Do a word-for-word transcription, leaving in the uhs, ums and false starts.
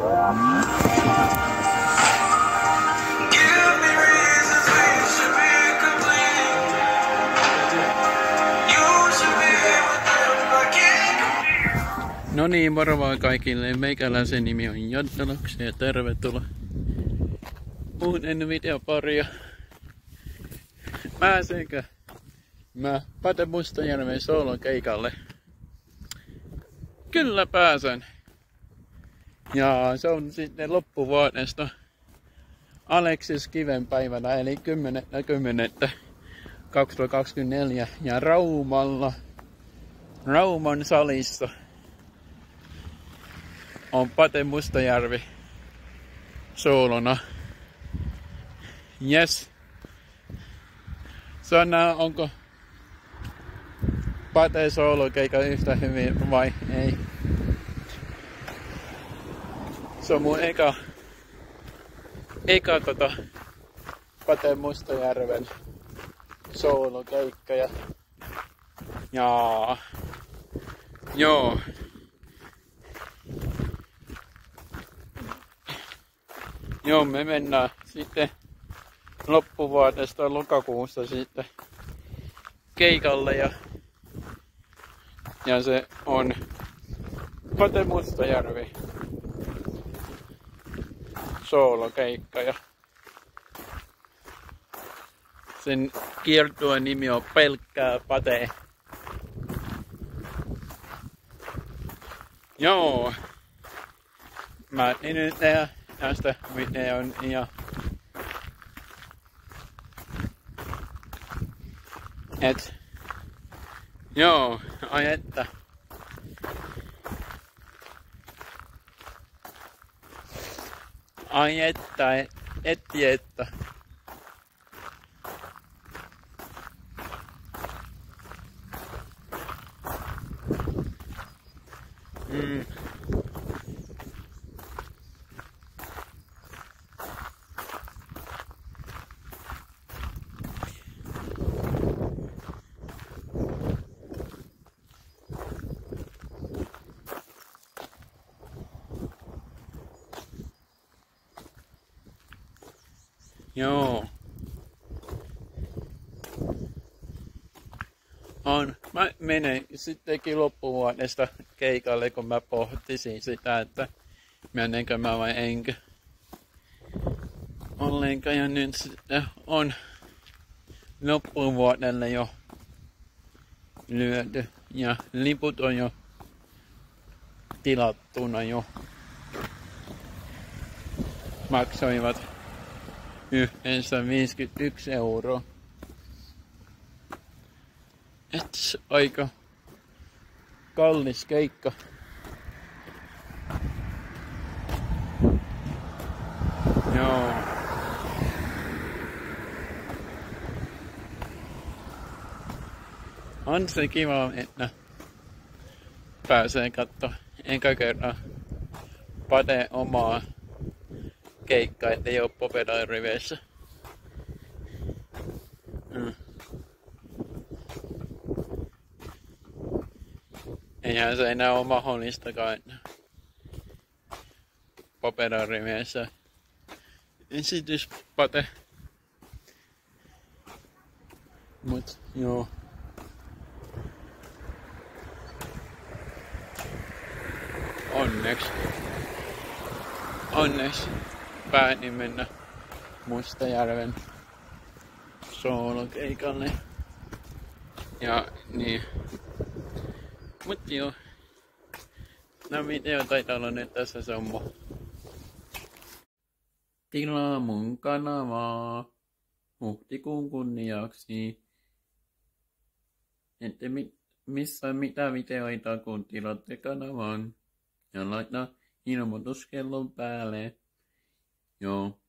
No niin, moro vaan kaikille. Meikäläisen nimi on Joddalaksi ja tervetuloa uuden videoparia. Pääsenkö mä Pate Mustajärven soolokeikalle? Kyllä pääsen. Ja se on sitten loppuvuodesta Aleksis Kiven päivänä eli kymmenettä kymmenettä kaksituhattakaksikymmentäneljä ja Raumalla, Rauman salissa on Pate Mustajärvi soolona. Yes. Sana, onko Pate soolokeikka yhtä hyvin vai ei? Se on mun eka, eka tota, Pate Mustajärven soolokeikka ja jaa, joo. Joo, me mennään sitten loppuvuodesta lokakuussa sitten keikalle ja, ja se on Pate Mustajärvi soolokeikka ja sen kiertueen nimi on Pelkkää Pate. Joo, mä en nyt tehdä tästä videon ja et joo, ai että ai että et, etti että mm. Joo. On. Mä menen sittenkin loppuvuodesta keikalle, kun mä pohtisin sitä, että menenkö mä vai enkö. Ollenkaan ja nyt sitten on loppuvuodelle jo lyöty ja liput on jo tilattuna jo. Maksoivat yhteensä viisikymmentäyksi euroa. Et aika kallis keikka. Joo. On se kiva, että pääsee katsoa enkä kerran Pate omaa keikkaa, ettei oo Popedan riveissä. Mm. Eihän se enää ole mahdollistakaan, että Popedan riveissä esitys Pate. Mut joo. Onneksi. Onneksi päätin mennä Mustajärven soolokeikalle. Ja niin. Mut joo. No video taitaa olla nyt tässä sommo. Tilaa mun kanavaa huhtikuun kunniaksi. Ette mi missä mitä videoita kun tilaatte kanavan. Ja laittaa ilmoituskellon päälle. Joo.